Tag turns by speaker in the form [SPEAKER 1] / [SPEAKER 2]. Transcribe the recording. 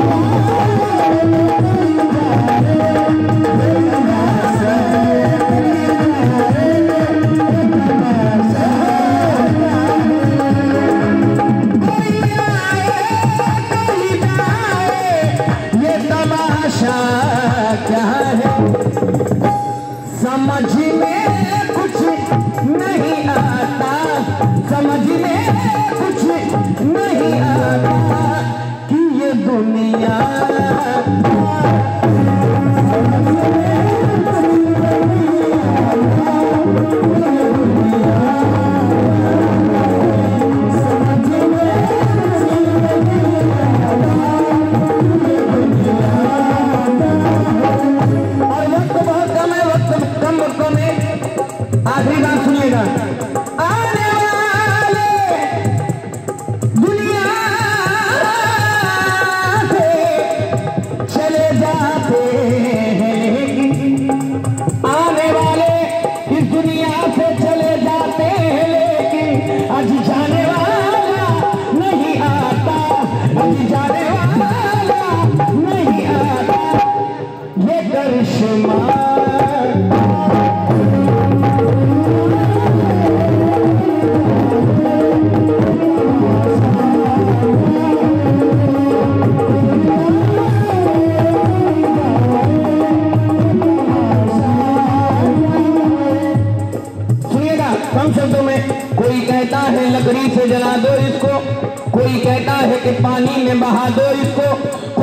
[SPEAKER 1] समझ में कुछ नहीं आता, समझ में कुछ नहीं आता कि ये दुनिया आखिरी बात सुनिएगा। आने वाले दुनिया से चले जाते हैं, आने वाले इस दुनिया से चले जाते हैं, लेकिन आज जाने वाला नहीं आता, आज जाने वाला नहीं आता। ये करिश्मा कम शब्दों में, कोई कहता है लकड़ी से जला दो इसको, कोई कहता है कि पानी में बहा दो इसको,